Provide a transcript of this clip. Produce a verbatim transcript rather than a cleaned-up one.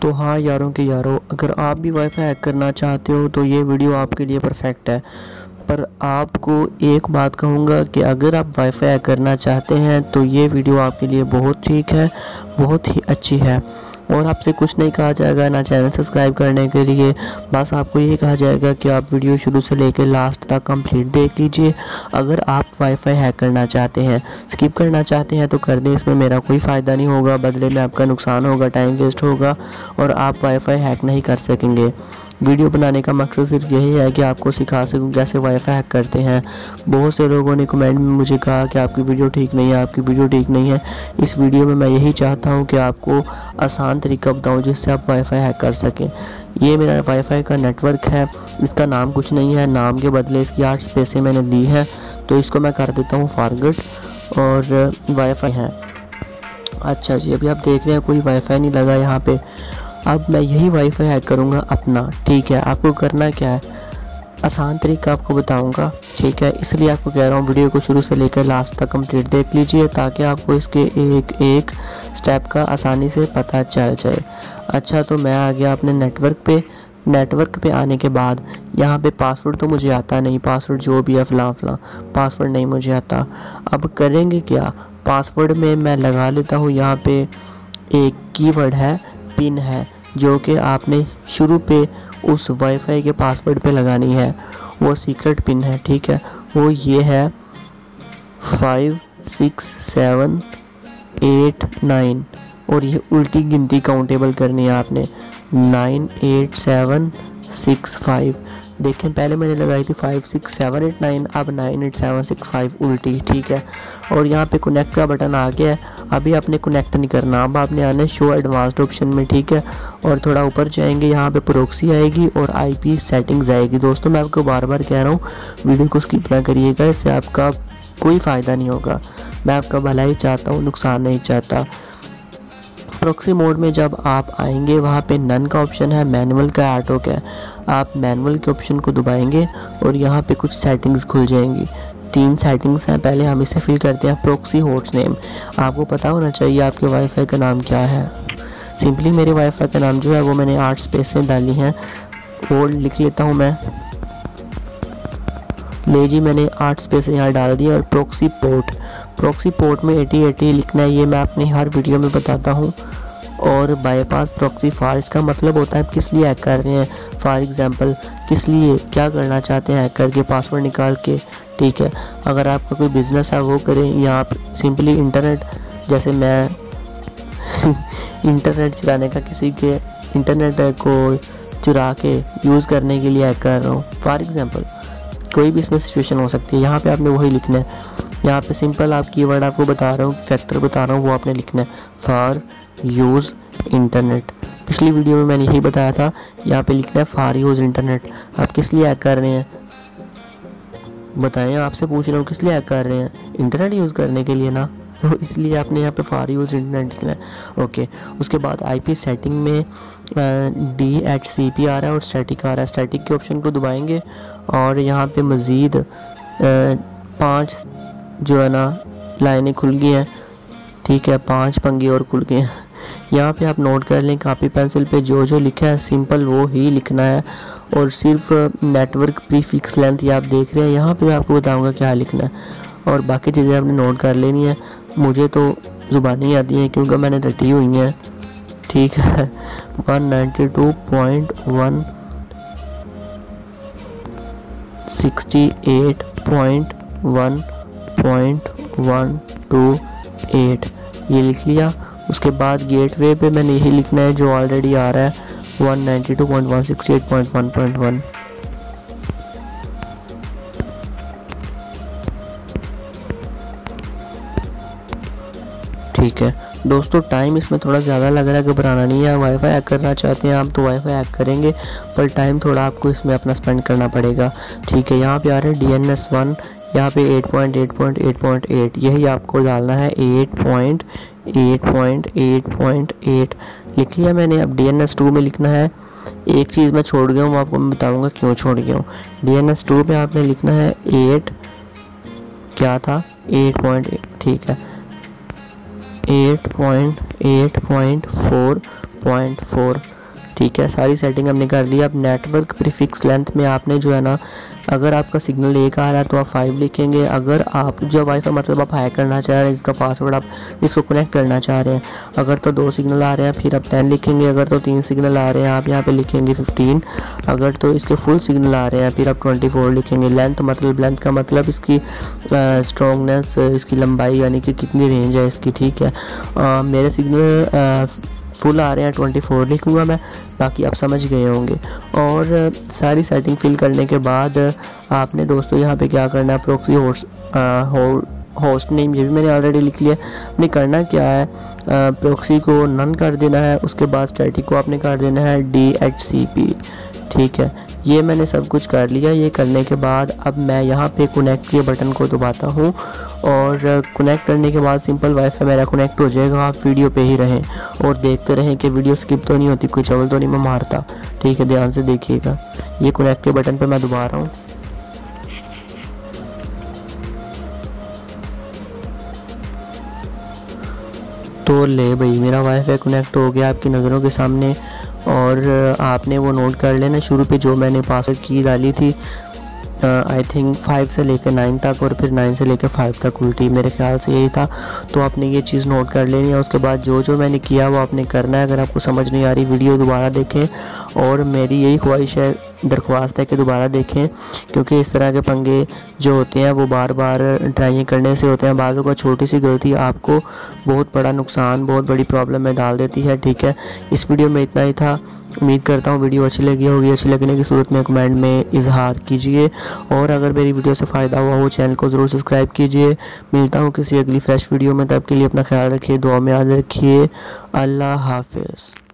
तो हाँ यारों के यारों, अगर आप भी वाईफाई हैक करना चाहते हो तो ये वीडियो आपके लिए परफेक्ट है। पर आपको एक बात कहूँगा कि अगर आप वाईफाई हैक करना चाहते हैं तो ये वीडियो आपके लिए बहुत ठीक है, बहुत ही अच्छी है। और आपसे कुछ नहीं कहा जाएगा, ना चैनल सब्सक्राइब करने के लिए, बस आपको ये कहा जाएगा कि आप वीडियो शुरू से लेकर लास्ट तक कंप्लीट देख लीजिए। अगर आप वाईफाई हैक करना चाहते हैं, स्किप करना चाहते हैं तो कर दें, इसमें मेरा कोई फ़ायदा नहीं होगा, बदले में आपका नुकसान होगा, टाइम वेस्ट होगा और आप वाईफाई हैक नहीं कर सकेंगे। वीडियो बनाने का मकसद सिर्फ यही है कि आपको सिखा सकूं कैसे वाईफाई हैक करते हैं। बहुत से लोगों ने कमेंट में मुझे कहा कि आपकी वीडियो ठीक नहीं है, आपकी वीडियो ठीक नहीं है। इस वीडियो में मैं यही चाहता हूं कि आपको आसान तरीका बताऊं जिससे आप वाईफाई हैक कर सकें। ये मेरा वाईफाई का नेटवर्क है, इसका नाम कुछ नहीं है, नाम के बदले इसकी आठ स्पेसें मैंने दी है, तो इसको मैं कर देता हूँ फॉरगेट और वाईफाई है। अच्छा जी, अभी आप देख रहे हैं कोई वाईफाई नहीं लगा यहाँ पे। अब मैं यही वाईफाई हैक करूँगा अपना, ठीक है। आपको करना क्या है, आसान तरीका आपको बताऊँगा, ठीक है। इसलिए आपको कह रहा हूँ वीडियो को शुरू से लेकर लास्ट तक कंप्लीट देख लीजिए ताकि आपको इसके एक एक स्टेप का आसानी से पता चल जाए। अच्छा, तो मैं आ गया अपने नेटवर्क पे। नेटवर्क पे आने के बाद यहाँ पे पासवर्ड तो मुझे आता नहीं, पासवर्ड जो भी है फलां फलां पासवर्ड नहीं मुझे आता। अब करेंगे क्या, पासवर्ड में मैं लगा लेता हूँ यहाँ पे एक कीवर्ड है, पिन है, जो कि आपने शुरू पे उस वाईफाई के पासवर्ड पे लगानी है। वो सीक्रेट पिन है, ठीक है। वो ये है five six seven eight nine और ये उल्टी गिनती काउंटेबल करनी है आपने, nine eight seven six five. देखें पहले मैंने लगाई थी five six seven eight nine, अब nine eight seven six five उल्टी, ठीक है। और यहाँ पे कनेक्ट का बटन आ गया है। अभी आपने कनेक्ट नहीं करना, अब आपने आना है शो एडवांस्ड ऑप्शन में, ठीक है। और थोड़ा ऊपर जाएंगे, यहाँ पे प्रोक्सी आएगी और आईपी सेटिंग्स आएगी। दोस्तों मैं आपको बार बार कह रहा हूँ वीडियो को स्किप ना करिएगा, इससे आपका कोई फ़ायदा नहीं होगा। मैं आपका भला ही चाहता हूँ, नुकसान नहीं चाहता। प्रॉक्सी मोड में जब आप आएंगे वहाँ पे नन का ऑप्शन है, मैनुअल का, ऑटो का है। आप मैनुअल के ऑप्शन को दबाएंगे और यहाँ पे कुछ सेटिंग्स खुल जाएंगी। तीन सेटिंग्स हैं, पहले हम इसे फिल करते हैं। प्रॉक्सी होस्ट नेम, आपको पता होना चाहिए आपके वाईफाई का नाम क्या है। सिंपली मेरे वाईफाई का नाम जो है वो मैंने आठ स्पेसें डाली हैं, वो लिख लेता हूँ मैं। ले जी, मैंने आठ स्पेसें यहाँ डाल दी। और प्रॉक्सी पोर्ट, प्रॉक्सी पोर्ट में एटी एटी लिखना है, ये मैं अपनी हर वीडियो में बताता हूँ। और बाईपास प्रॉक्सी फार, इसका मतलब होता है किस लिए हैक कर रहे हैं। फॉर एग्जांपल किस लिए, क्या करना चाहते हैं हैक करके, पासवर्ड निकाल के, ठीक है। अगर आपका कोई बिज़नेस है वो करें, या आप सिंपली इंटरनेट, जैसे मैं इंटरनेट चलाने का, किसी के इंटरनेट को चुरा के यूज़ करने के लिए हैक कर रहा हूँ, फॉर एग्जांपल कोई भी इसमें सिचुएशन हो सकती है। यहाँ पे आपने वही लिखना है। यहाँ पे सिंपल आप कीवर्ड आपको बता रहा हूँ, फैक्टर बता रहा हूँ, वो आपने लिखना है, फॉर यूज़ इंटरनेट। पिछली वीडियो में मैंने यही बताया था, यहाँ पे लिखना है फॉर यूज़ इंटरनेट। आप किस लिए हैक कर रहे हैं बताएं, आपसे पूछ रहा हूँ किस लिए हैक कर रहे हैं, इंटरनेट यूज़ करने के लिए ना, तो इसलिए आपने यहाँ पे फॉर यूज़ इंटरनेट लिखना है, ओके। उसके बाद आईपी सेटिंग में डी एच सी पी आ रहा है और स्टैटिक आ रहा है। स्टैटिक के ऑप्शन को दबाएंगे और यहाँ पे मज़ीद पांच जो है ना लाइनें खुल गई हैं, ठीक है, पांच पंगे और खुल गए हैं। यहाँ पे आप नोट कर लें, कापी पेंसिल पे जो जो लिखा है सिंपल वो ही लिखना है। और सिर्फ नेटवर्क प्रीफिक्स लेंथ ये आप देख रहे हैं, यहाँ पे मैं आपको बताऊँगा क्या लिखना है, और बाकी चीज़ें आपने नोट कर लेनी है। मुझे तो ज़ुबानी आती हैं क्योंकि मैंने रटी हुई हैं, ठीक है। One ninety two point one sixty eight point one point one two eight ये लिख लिया। उसके बाद गेटवे पे मैंने यही लिखना है जो ऑलरेडी आ रहा है, one ninety two point one sixty eight point one point one. ठीक है दोस्तों, टाइम इसमें थोड़ा ज़्यादा लग रहा है, घबराना नहीं है। वाईफाई हैक करना चाहते हैं आप तो वाईफाई हैक करेंगे, पर टाइम थोड़ा आपको इसमें अपना स्पेंड करना पड़ेगा, ठीक है। यहाँ पे आ रहा है डी एन एस वन, यहाँ पे eight point eight point eight point eight, यही आपको डालना है, eight point eight point eight point eight लिख लिया मैंने। अब डी एन एस टू में लिखना है, एक चीज़ मैं छोड़ गया हूँ, आपको मैं बताऊँगा क्यों छोड़ गया हूँ। डी एन एस टू में आपने लिखना है एट, क्या था, एट पॉइंट एट, ठीक है, eight point eight point four point four. ठीक है, सारी सेटिंग हमने कर ली। अब नेटवर्क प्रीफिक्स लेंथ में आपने जो है ना, अगर आपका सिग्नल एक आ रहा है तो आप फाइव लिखेंगे। अगर आप जो वाईफाई मतलब आप हैक करना चाह रहे हैं, जिसका पासवर्ड आप इसको कनेक्ट करना चाह रहे हैं, अगर तो दो सिग्नल आ रहे हैं फिर आप टेन लिखेंगे। अगर तो तीन सिग्नल आ रहे हैं आप यहाँ पे लिखेंगे फिफ्टीन। अगर तो इसके फुल सिग्नल आ रहे हैं फिर आप ट्वेंटी फोर लिखेंगे। लेंथ मतलब लेंथ का मतलब इसकी स्ट्रॉन्गनेस, इसकी लंबाई यानी कि कितनी रेंज है इसकी, ठीक है। आ, मेरे सिग्नल फुल आ रहे हैं, ट्वेंटी फोर लिखूँगा मैं, बाकी आप समझ गए होंगे। और सारी सेटिंग फिल करने के बाद आपने दोस्तों यहाँ पे क्या करना है, प्रॉक्सी होस्ट होस्ट नेम ये भी मैंने ऑलरेडी लिख लिया। आपने करना क्या है, प्रॉक्सी को नन कर देना है, उसके बाद स्टैटिक को आपने कर देना है डी एच सी पी, ठीक है। ये मैंने सब कुछ कर लिया। ये करने के बाद अब मैं यहाँ पे कनेक्ट के बटन को दबाता हूँ और कनेक्ट करने के बाद सिंपल वाईफाई मेरा कनेक्ट हो जाएगा। आप वीडियो पे ही रहें और देखते रहें कि वीडियो स्किप तो नहीं होती, कोई चवल तो नहीं मैं मारता, ठीक है। ध्यान से देखिएगा, ये कनेक्ट के बटन पे मैं दबा रहा हूँ। तो ले भाई मेरा वाईफाई कनेक्ट हो गया आपकी नज़रों के सामने। और आपने वो नोट कर लेना, शुरू पे जो मैंने पासवर्ड की डाली थी आई थिंक फाइव से लेकर नाइन तक और फिर नाइन से लेकर फाइव तक उल्टी, मेरे ख्याल से यही था। तो आपने ये चीज़ नोट कर लेनी है। उसके बाद जो जो मैंने किया वो आपने करना है। अगर आपको समझ नहीं आ रही वीडियो दोबारा देखें, और मेरी यही ख्वाहिश है, दरख्वास्त है कि दोबारा देखें, क्योंकि इस तरह के पंगे जो होते हैं वो बार बार ट्राई करने से होते हैं। बाज़ों का छोटी सी गलती आपको बहुत बड़ा नुकसान, बहुत बड़ी प्रॉब्लम में डाल देती है, ठीक है। इस वीडियो में इतना ही था। उम्मीद करता हूँ वीडियो अच्छी लगी होगी। अच्छी लगने की सूरत में कमेंट में इजहार कीजिए, और अगर मेरी वीडियो से फ़ायदा हुआ हो चैनल को ज़रूर सब्सक्राइब कीजिए। मिलता हूँ किसी अगली फ्रेश वीडियो में, तब के लिए अपना ख्याल रखिए, दुआ में याद रखिए। अल्लाह हाफिज़।